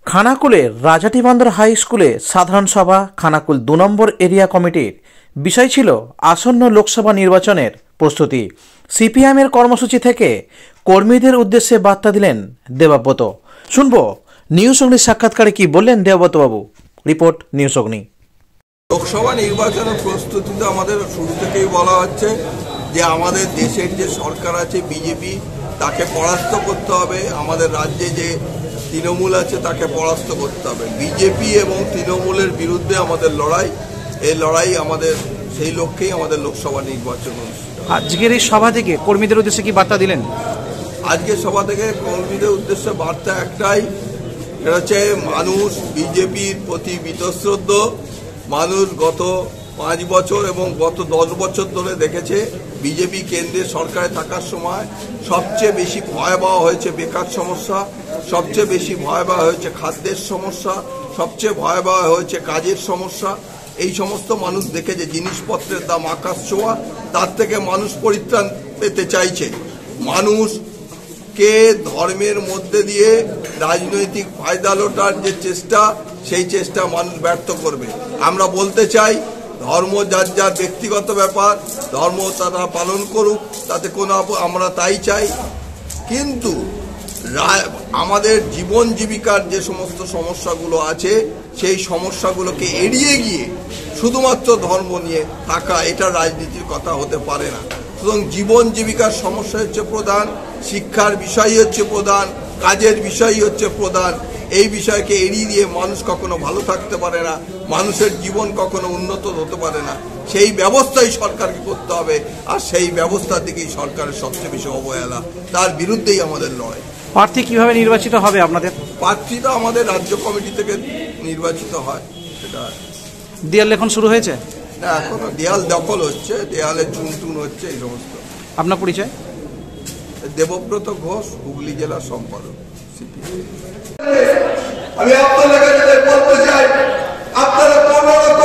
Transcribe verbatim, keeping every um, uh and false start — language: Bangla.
খানাকুলের রাজাটিবন্দর হাই স্কুলে সাধারণ সভা খানাকুল দু নম্বর এরিয়া কমিটির বিষয় ছিল আসন্ন লোকসভা নির্বাচনের প্রস্তুতি। সিপিএমের কর্মসূচি থেকে কর্মীদের উদ্দেশ্যে বার্তা দিলেন দেবব্রত। শুনব নিউজ অগ্নির সাক্ষাৎকারে কি বললেন দেবব্রত বাবু। রিপোর্ট নিউজ অগ্নি। লোকসভা নির্বাচনের প্রস্তুতিতে আমাদের শুরু থেকেই বলা হচ্ছে যে আমাদের দেশের যে সরকার আছে বিজেপি, তাকে পরাস্ত করতে হবে। আমাদের রাজ্যে যে তৃণমূল আছে তাকে পরাস্ত করতে হবে। বিজেপি এবং তৃণমূলের বিরুদ্ধে আমাদের লড়াই, এই লড়াই আমাদের সেই লক্ষ্যেই আমাদের লোকসভা নির্বাচন অনুষ্ঠিত। আজকের এই সভা থেকে কর্মীদের উদ্দেশ্যে কি বার্তা দিলেন? আজকের সভা থেকে কর্মীদের উদ্দেশ্যে বার্তা একটাই, এটা হচ্ছে মানুষ বিজেপির প্রতি বীতশ্রদ্ধ। মানুষ গত পাঁচ বছর এবং গত দশ বছর ধরে দেখেছে বিজেপি কেন্দ্রের সরকারে থাকার সময় সবচেয়ে বেশি ভয়াবহ হয়েছে বেকার সমস্যা, সবচেয়ে বেশি ভয়াবহ হয়েছে খাদ্যের সমস্যা, সবচেয়ে ভয়াবহ হয়েছে কাজের সমস্যা। এই সমস্ত মানুষ দেখেছে জিনিসপত্রের দাম আকাশ ছোঁয়া, তার থেকে মানুষ পরিত্রাণ পেতে চাইছে। মানুষকে ধর্মের মধ্যে দিয়ে রাজনৈতিক ফায়দা লোটার যে চেষ্টা, সেই চেষ্টা মানুষ ব্যর্থ করবে। আমরা বলতে চাই ধর্ম যার যার ব্যক্তিগত ব্যাপার, ধর্ম তারা পালন করুক, তাতে কোনো আমরা তাই চাই। কিন্তু আমাদের জীবন জীবিকার যে সমস্ত সমস্যাগুলো আছে সেই সমস্যাগুলোকে এড়িয়ে গিয়ে শুধুমাত্র ধর্ম নিয়ে থাকা, এটা রাজনীতির কথা হতে পারে না। সুতরাং জীবন জীবিকার সমস্যা হচ্ছে প্রধান, শিক্ষার বিষয় হচ্ছে প্রধান, কাজের বিষয় হচ্ছে প্রধান। এই বিষয়কে এড়িয়ে দিয়ে মানুষ কখনো ভালো থাকতে পারে না, মানুষের জীবন কখনো উন্নত হতে পারে না। সেই ব্যবস্থাই সরকারকে করতে হবে, আর সেই ব্যবস্থা থেকেই সরকারের সবচেয়ে বেশি অবহেলা, তার বিরুদ্ধেই আমাদের লড়াই। প্রার্থী কিভাবে নির্বাচিত হবে আপনাদের? প্রার্থীটা আমাদের রাজ্য কমিটি থেকে নির্বাচিত হয়। সেটা দেয়াল লেখন শুরু হয়েছে না, এখনো দেয়াল দখল হচ্ছে, দেয়ালে চুন টুন হচ্ছে, এই সমস্ত। আপনার পরিচয়? দেবব্রত ঘোষ, হুগলি জেলার সম্পাদক। আমি আপনাদের কাছে বলতে চাই, আপনারা কোনো